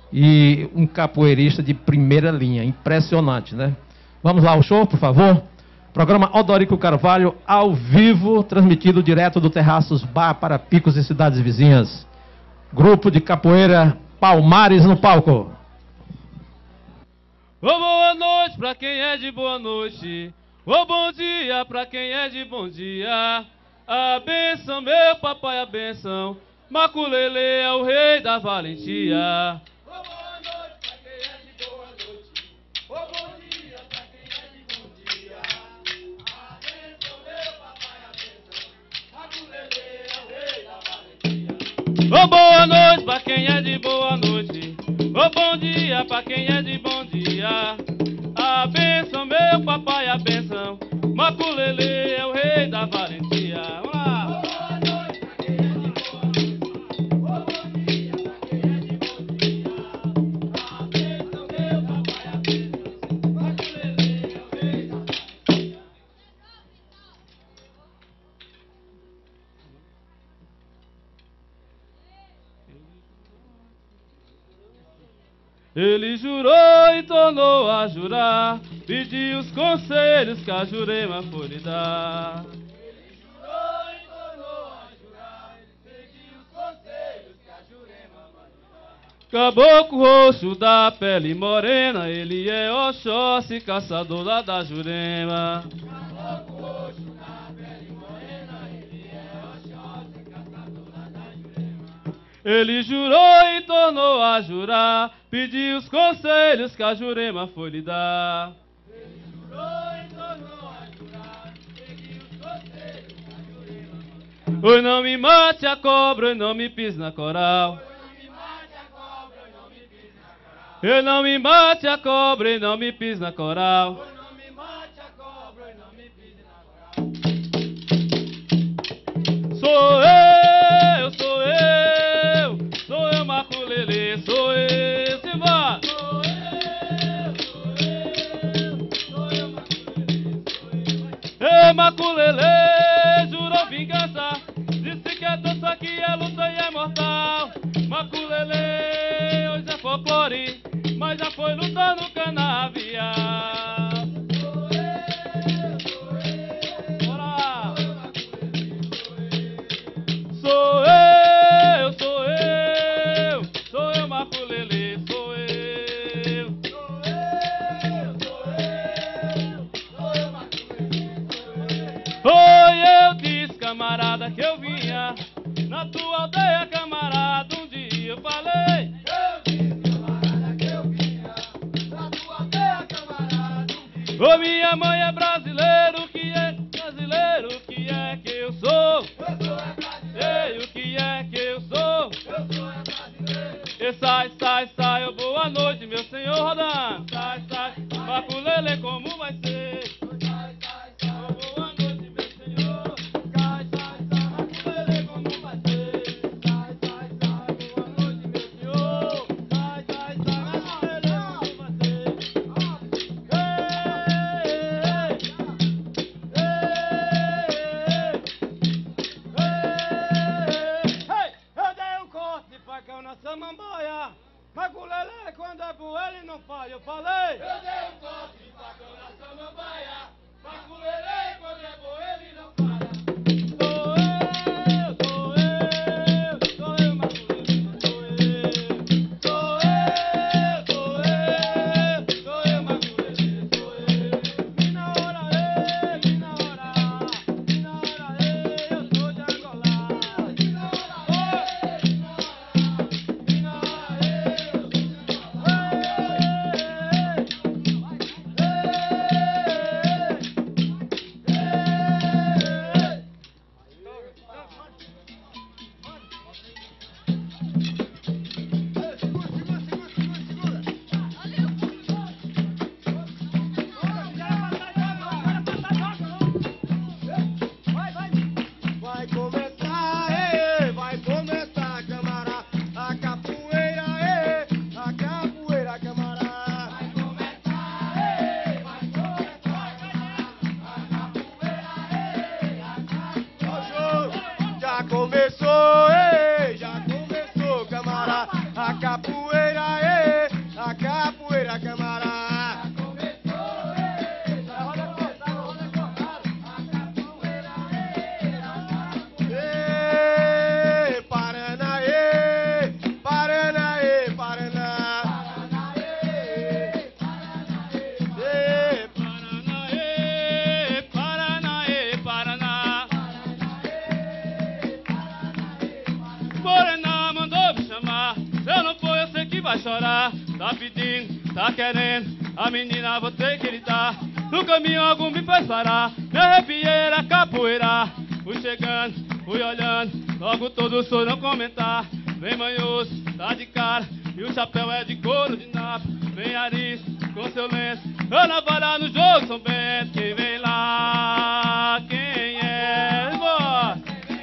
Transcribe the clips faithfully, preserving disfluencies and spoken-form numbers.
e um capoeirista de primeira linha. Impressionante, né? Vamos lá ao show, por favor. Programa Odorico Carvalho, ao vivo, transmitido direto do Terraços Bar para Picos e cidades vizinhas. Grupo de capoeira Palmares no palco. Ô, boa noite pra quem é de boa noite. Ô, bom dia pra quem é de bom dia. A benção, meu papai, a benção. Maculele é o rei da valentia. Ô, boa noite pra quem é de boa noite. Ô, bom dia pra quem é de bom dia. A benção, meu papai, a benção. Maculele é o rei da valentia. Ô, boa noite pra quem é de boa noite. Ô, bom dia pra quem é de bom dia. A benção, meu papai, a benção. Maculele é o rei da valentia. Vamos lá. Boa noite pra quem é de boa noite. Ô, bom dia pra quem é de bom dia. A benção, meu papai, a benção. Maculele é o rei da valentia. Ele jurou e tornou a jurar, pediu os conselhos que a Jurema foi lhe dar. Ele jurou e tornou a jurar, pediu os conselhos que a Jurema vai lhe dar. Caboclo roxo da pele morena, ele é Oxóssi, caçador lá da Jurema. Caboclo roxo da pele morena, ele é Oxóssi, caçador lá da Jurema. Ele jurou e tornou a jurar, pediu os conselhos que a Jurema foi lhe dar. Ele jurou e tornou a jurar, pediu os conselhos que a Jurema foi lhe dar. Oi, não me mate a cobra, oi, não me pise na coral. Eu não me mate a cobra e não me pise na coral. Oi, não me mate a cobra e não me pise na coral. Sou eu, sou eu, sou eu, Maculele, sou eu, Simba. Sou eu, sou eu, sou eu, Maculele, sou eu. Ei, Maculele, jurou vingança, disse que a dança aqui é luta e é mortal. Maculele, hoje é folclore, mas já foi lutar no canavial. Sou eu, sou eu, bora! Sou eu, sou eu, sou eu, Maculele, sou eu. Sou eu, sou eu, sou eu, Maculele, sou eu. Oi, eu disse, camarada, que eu vinha na tua aldeia, camarada, um dia eu falei. Eu disse, camarada, que eu vinha na tua aldeia, camarada, um dia. Ô, minha mãe é brasileiro, que é brasileiro, que é que eu sou? Eu sou é brasileiro. Ei, o que é que eu sou? Eu sou é brasileiro. E sai, sai, sai, oh, boa noite, meu senhor rodando. Sai, sai, Maculele, como vai ser? Sai, sai, sai, oh, boa noite, meu senhor. Sai, sai, sai, Maculele, como vai ser? Sai, sai, sai, boa noite, meu senhor. Sai, sai, sai, Maculele, como vai ser? Eu dei um corte de facão na samambaia. Maculele, quando é por ele não falha, eu falei. Eu dei um corte de facão na samambaia. Maculele, quando é por ele não falha. Sou eu, sou eu, sou eu, Maculele, sou eu. Sou eu, sou eu, sou eu, Maculele, sou eu. E na hora, ei, e na hora, e na hora, ei, eu sou de Angola. E na hora, ei, e na hora, e na hora, ei, eu sou de Angola. vai chorar. Tá pedindo, tá querendo, a menina vou ter que gritar. No caminho algum me faz parar, me arrepiei, era capoeira. Fui chegando, fui olhando, logo todo sou não comentar. Vem manhoso, tá de cara, e o chapéu é de couro de napa. Vem Aris, com seu lenço, Ana Vara no jogo São Bento. Quem vem lá, quem é, voz?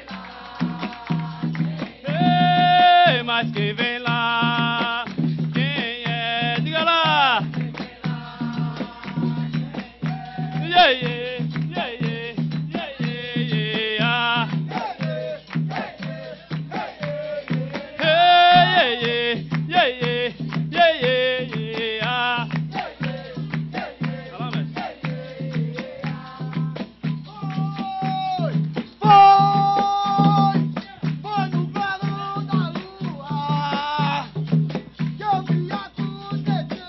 Ei, mas quem vem lá, quem é, diga lá. Yeah, yeah, yeah, yeah, yeah, yeah, yeah. Hey, yeah, yeah, yeah, yeah, yeah, yeah, yeah. Fala, mestre. Foi, foi no verão da lua que eu vi acontecer.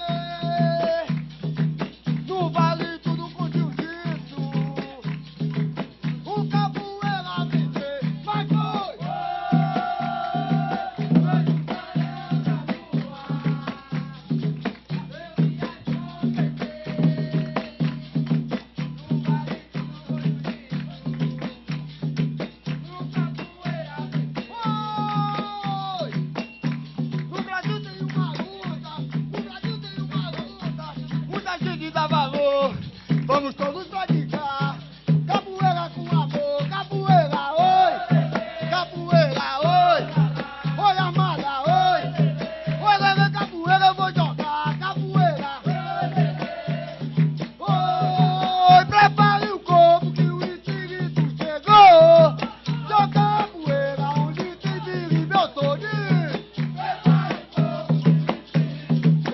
No vale tudo com jiu-jitsu, o capoeira vencer, mas foi. Foi no verão da Foi! No Brasil tem uma luta, no Brasil tem uma luta, muita gente dá valor, vamos todos praticar. Capoeira com amor, capoeira, oi! Capoeira, oi! Oi, armada, oi! Oi, leve capoeira, eu vou jogar, capoeira! Oi, prepare o corpo que o espírito chegou. Sou capoeira, onde tem vire meu todinho. Prepare o corpo que o espírito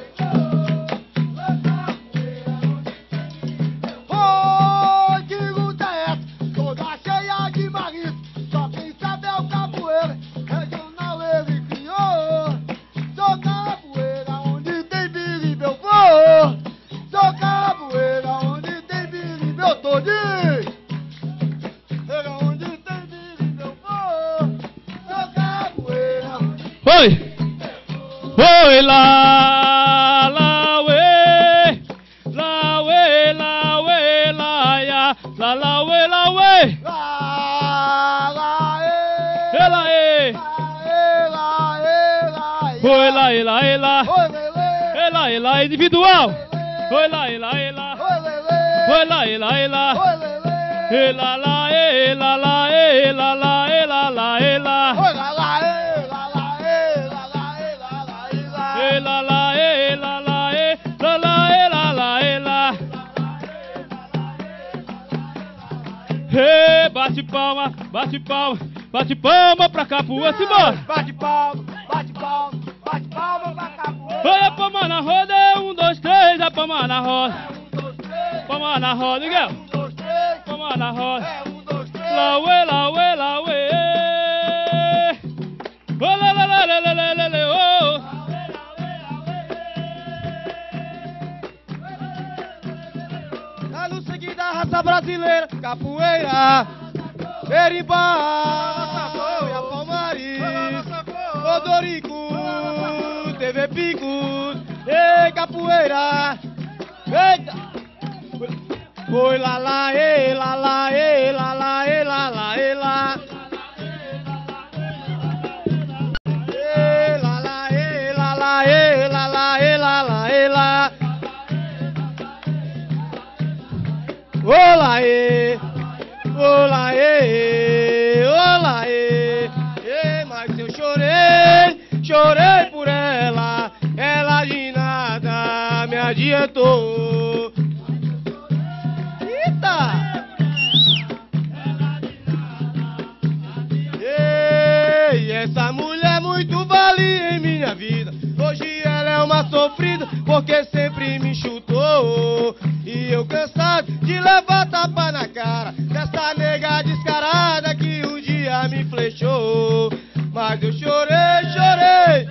chegou. Oi, que luta é essa? Toda cheia de marido. Só quem sabe é o capoeira, regional ele criou. Sou capoeira, onde tem vire meu vô. Sou capoeira, onde tem vire meu todinho. Era onde tem vire meu vô. Sou capoeira. Oi! Oi lá, lá, uê, lá, uê, lá, uê, lá, ia, lá, lá, uê, lá, uê, Lá, lá, ê. ela, ê, Lá, ê, lá, ê, lá, ê. oi lá, ela, ela, Oi, lelê. ela, ela, individual, oi lá, ela, ela, Oi, lelê. oi lá, ela, ela, Oi, lelê. ela, lá, ela, lá, ela, lá, ela, lá, ela, Oi, lá, lá, ê, lá, lá, ê, lá, lá, ê, lá, lá, ê, lá. ela, lá, ela, lá, ela, lá, ela, lá, ela. Hey, bate palma, bate palma, bate palma pra capoeira, simbora! Bate palma, bate palma, bate palma pra capoeira. Olha a palma na roda, é um, dois, três, a palma na roda, Um, dois, três. palma na roda, Miguel, Um, dois, três. palma na roda, É um, dois, três. lá, uê, lá, uê, lá, uê, ô, lá, lá, lá, lá, lá, lá, lá, lá, ô. Tá no sangue da raça brasileira, capoeira, berimbau, e a palmaris, Odorico, T V Picos, ei, capoeira, eita, oi, lá, lá, ei, lá, lá, ei, lá, lá, ei, lá, lá, ei, lá. Ei, lá, lá, ei, lá, lá, ei, lá, lá, ei, lá, lá, ei, lá. Olá, ê, olá, ê, olá, ê, ê, mas eu chorei, chorei por ela, ela de nada me adiantou. Eita! Ei, essa mulher muito vale em minha vida. Hoje ela é uma sofrida, porque sempre me chutou. E eu cansado de levar tapa na cara dessa nega descarada que um dia me flechou. Mas eu chorei, chorei.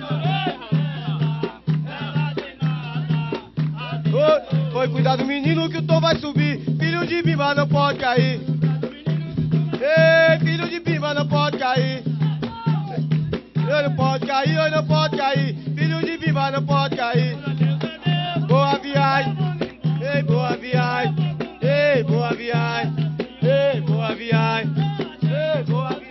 Oi, foi cuidar do menino que o tom vai subir. Filho de bimba não pode cair. Ei, filho de bimba não pode cair. Eu não pode cair, eu não pode cair. Filho de bimba chuva não pode cair. Boa viagem, ei, boa viagem, ei, boa viagem, ei, boa viagem, ei, boa viagem.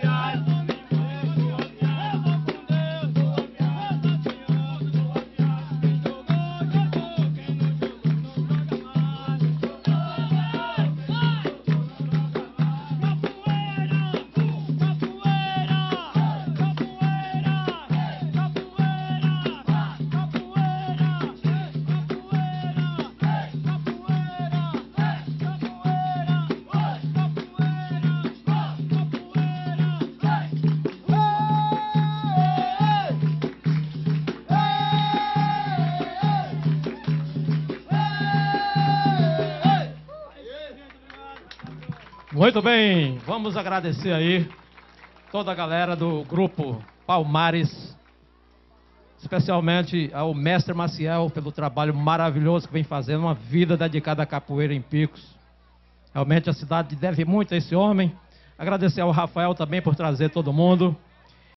Muito bem, vamos agradecer aí toda a galera do grupo Palmares, especialmente ao mestre Maciel pelo trabalho maravilhoso que vem fazendo, uma vida dedicada à capoeira em Picos. Realmente a cidade deve muito a esse homem. Agradecer ao Rafael também por trazer todo mundo.